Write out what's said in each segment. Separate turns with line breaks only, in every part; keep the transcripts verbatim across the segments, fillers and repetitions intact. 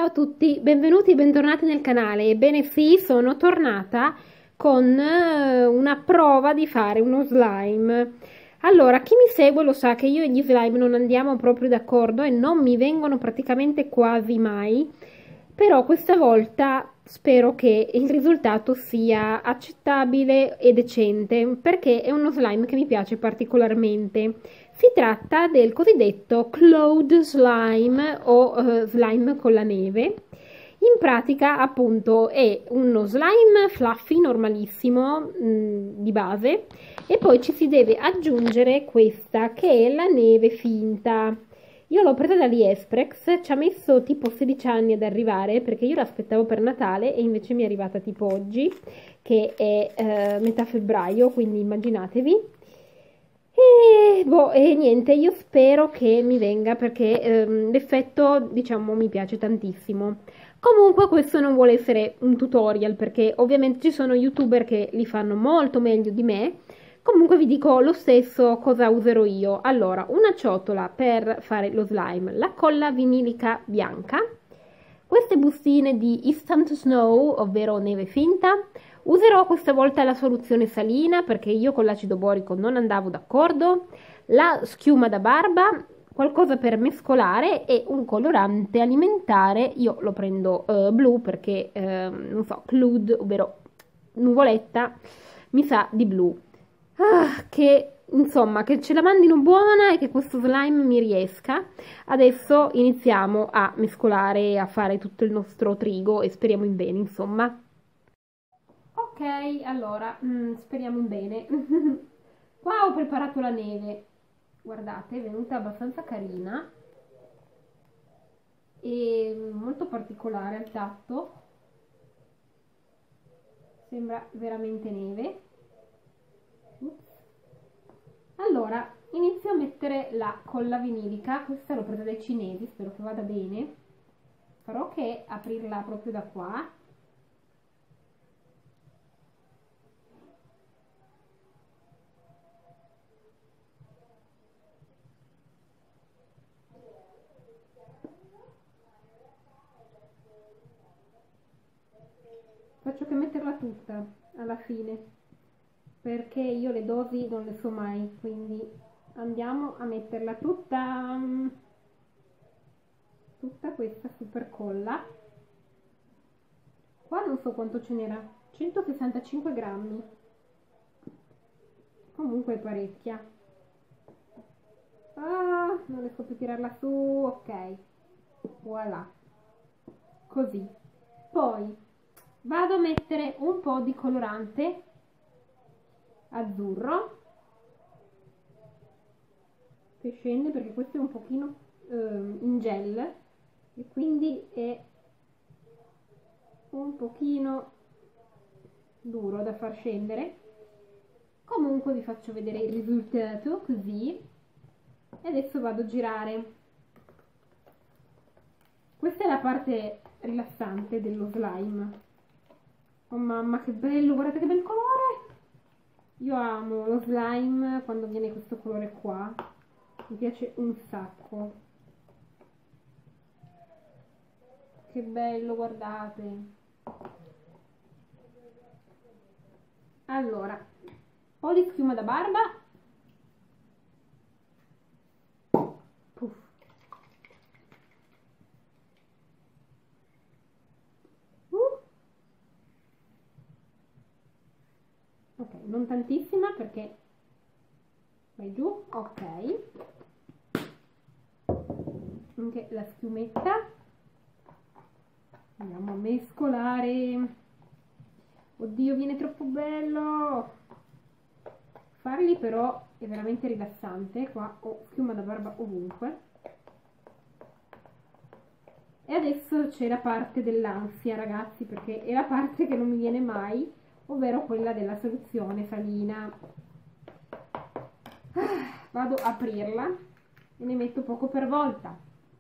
Ciao a tutti, benvenuti e bentornati nel canale. Ebbene sì, sono tornata con eh, una prova di fare uno slime. Allora, chi mi segue lo sa che io e gli slime non andiamo proprio d'accordo e non mi vengono praticamente quasi mai, però questa volta spero che il risultato sia accettabile e decente, perché è uno slime che mi piace particolarmente. Si tratta del cosiddetto cloud slime o uh, slime con la neve. In pratica, appunto, è uno slime fluffy normalissimo mh, di base e poi ci si deve aggiungere questa che è la neve finta. Io l'ho presa da AliExpress, ci ha messo tipo sedici anni ad arrivare perché io l'aspettavo per Natale e invece mi è arrivata tipo oggi, che è eh, metà febbraio, quindi immaginatevi. E, boh, e niente, io spero che mi venga perché ehm, l'effetto, diciamo, mi piace tantissimo. Comunque questo non vuole essere un tutorial perché ovviamente ci sono youtuber che li fanno molto meglio di me. Comunque vi dico lo stesso cosa userò io. Allora, una ciotola per fare lo slime, la colla vinilica bianca, queste bustine di Instant Snow, ovvero neve finta. Userò questa volta la soluzione salina perché io con l'acido borico non andavo d'accordo, la schiuma da barba, qualcosa per mescolare e un colorante alimentare. Io lo prendo eh, blu perché, eh, non so, cloud, ovvero nuvoletta, mi sa di blu. Ah, che insomma, che ce la mandino buona e che questo slime mi riesca. Adesso iniziamo a mescolare e a fare tutto il nostro trigo e speriamo in bene, insomma. Ok, allora, mm, speriamo in bene. Qua ho preparato la neve. Guardate, è venuta abbastanza carina e molto particolare al tatto. Sembra veramente neve. Ups. Allora, inizio a mettere la colla vinilica. Questa l'ho presa dai cinesi, spero che vada bene. Farò che aprirla proprio da qua. Faccio che metterla tutta alla fine, perché io le dosi non le so mai, quindi andiamo a metterla tutta, tutta questa super colla. Qua non so quanto ce n'era, centosessantacinque grammi, comunque è parecchia. Ah, non riesco più a tirarla su, ok, voilà, così. Poi vado a mettere un po' di colorante azzurro che scende perché questo è un pochino eh, in gel e quindi è un pochino duro da far scendere. Comunque vi faccio vedere il risultato così e adesso vado a girare. Questa è la parte rilassante dello slime. Oh mamma che bello, guardate che bel colore! Io amo lo slime quando viene questo colore qua, mi piace un sacco. Che bello, guardate. Allora, un po' di schiuma da barba. Puff. Uh. Ok, non tantissima perché vai giù, ok. Anche la schiumetta. Andiamo a mescolare. Oddio, viene troppo bello. Farli però è veramente rilassante. Qua ho schiuma da barba ovunque. E adesso c'è la parte dell'ansia, ragazzi, perché è la parte che non mi viene mai, ovvero quella della soluzione salina. Ah, vado a aprirla e ne metto poco per volta.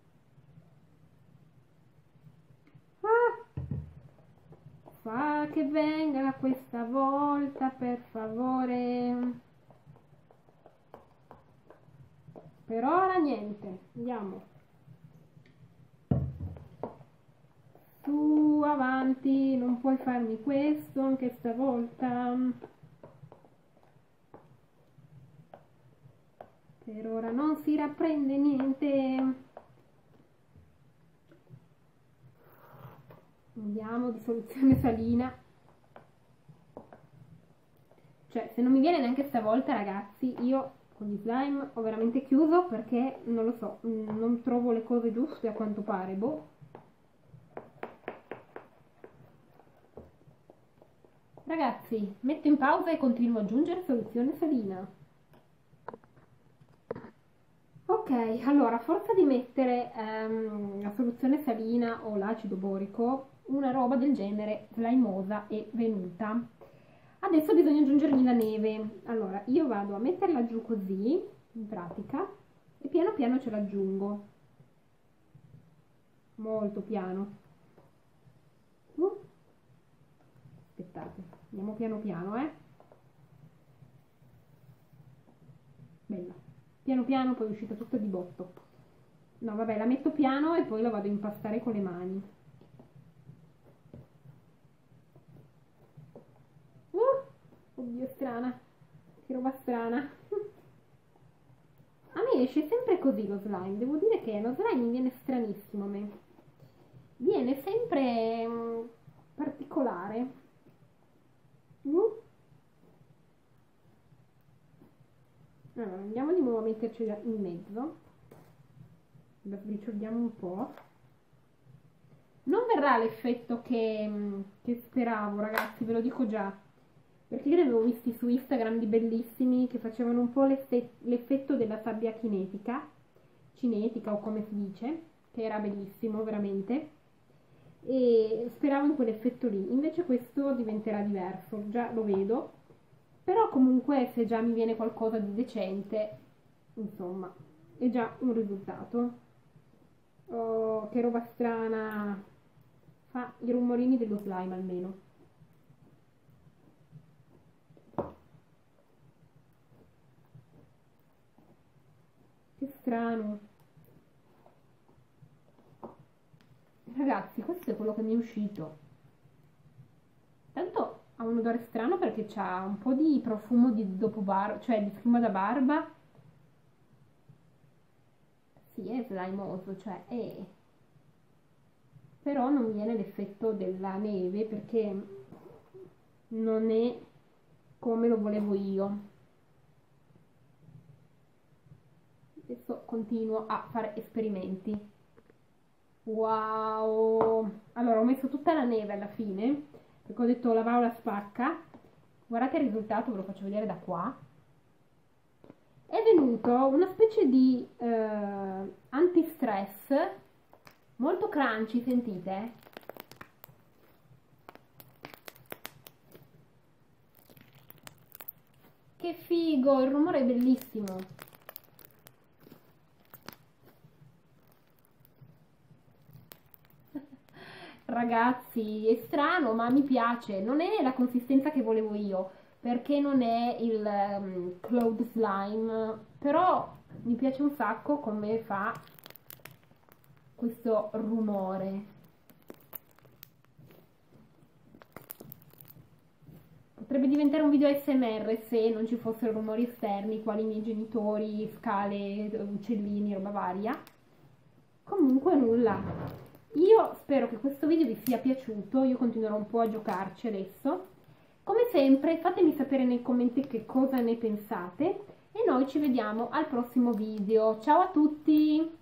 Ah, fa che venga questa volta, per favore. Per ora niente, andiamo. Su, avanti, non puoi farmi questo anche stavolta. Per ora non si rapprende niente. Andiamo di soluzione salina. Cioè, se non mi viene neanche stavolta, ragazzi, io con gli slime ho veramente chiuso perché, non lo so, non trovo le cose giuste a quanto pare, boh. Ragazzi, metto in pausa e continuo ad aggiungere soluzione salina. Ok, allora, a forza di mettere ehm, la soluzione salina o l'acido borico, una roba del genere slimosa è venuta. Adesso bisogna aggiungergli la neve. Allora, io vado a metterla giù così, in pratica, e piano piano ce l'aggiungo. Molto piano. Uh. Aspettate, andiamo piano piano, eh. Bella. Piano piano, poi è uscita tutta di botto. No, vabbè, la metto piano e poi la vado a impastare con le mani. Uh, oddio, strana. Che roba strana. A me esce sempre così lo slime. Devo dire che lo slime mi viene stranissimo a me. Viene sempre um, particolare. Uh. Allora, andiamo di nuovo a metterci in mezzo. La sbricioliamo un po'. Non verrà l'effetto che, che speravo, ragazzi, ve lo dico già. Perché io ne avevo visti su Instagram di bellissimi che facevano un po' l'effetto della sabbia cinetica, cinetica o come si dice, che era bellissimo, veramente. E speravo in quell'effetto lì. Invece questo diventerà diverso, già lo vedo. Però comunque se già mi viene qualcosa di decente, insomma, è già un risultato. Oh, che roba strana. Fa i rumorini dello slime almeno. Che strano. Ragazzi, questo è quello che mi è uscito. Tanto ha un odore strano perché c'ha un po' di profumo di dopo barba, cioè di schiuma da barba. Sì, è slimoso, cioè è... Però non viene l'effetto della neve perché non è come lo volevo io. Adesso continuo a fare esperimenti. Wow! Allora, ho messo tutta la neve alla fine perché ho detto la Paola spacca. Guardate il risultato, ve lo faccio vedere da qua. È venuto una specie di eh, anti-stress molto crunchy, sentite? Che figo, il rumore è bellissimo. Ragazzi, è strano, ma mi piace. Non è la consistenza che volevo io, perché non è il um, cloud slime, però mi piace un sacco come fa questo rumore. Potrebbe diventare un video A S M R se non ci fossero rumori esterni, quali i miei genitori, scale, uccellini, roba varia. Comunque nulla. Io spero che questo video vi sia piaciuto, io continuerò un po' a giocarci adesso. Come sempre fatemi sapere nei commenti che cosa ne pensate e noi ci vediamo al prossimo video. Ciao a tutti!